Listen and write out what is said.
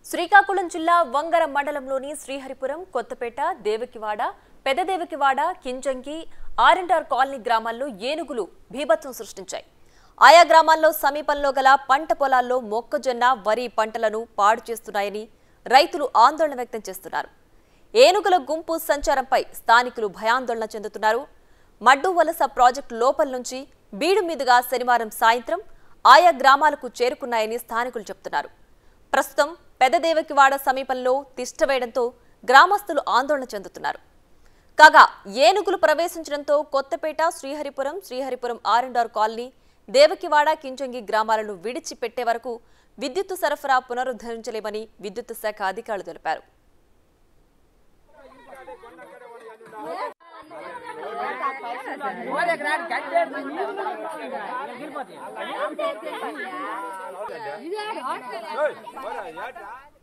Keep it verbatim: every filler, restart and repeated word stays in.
శ్రీకాకుళం జిల్లా వంగర మండలంలోని Sriharipuram, Kothapeta, Devakivada, Pedadevakivada, Kinjangi, R and R colony గ్రామాల్లో ఏనుగులు బీభత్సం సృష్టించాయి. ఆయా గ్రామాల్లో సమీపంలో గల పంట పొలాల్లో మొక్కజొన్న, వరి పంటలను పాడు చేస్తున్నాయని రైతులు ఆందోళన వ్యక్తం చేస్తున్నారు. ఏనుగుల గుంపు సంచారంపై స్థానికులు భయాందోళన చెందుతున్నారు. మడ్డు వలస ప్రాజెక్టు లోపల నుంచి బీడు మీదుగా శనివారం సాయంత్రం ఆయా గ్రామాలకు చేరుకున్నాయని స్థానికులు చెబుతున్నారు. ప్రస్తుతం పెదదేవకివాడ సమీపంలో తిష్టవేయడంతో గ్రామస్తులు ఆందోళన చెందుతున్నారు. కాగా ఏనుగులు ప్రవేశించడంతో Kothapeta, Sriharipuram, Sriharipuram R and R colony, Devakivada, Kinjangi గ్రామాలను విడిచిపెట్టే వరకు విద్యుత్ సరఫరా పునరుద్ధరించలేమని విద్యుత్ శాఖ అధికారులు తెలిపారు. ఇదే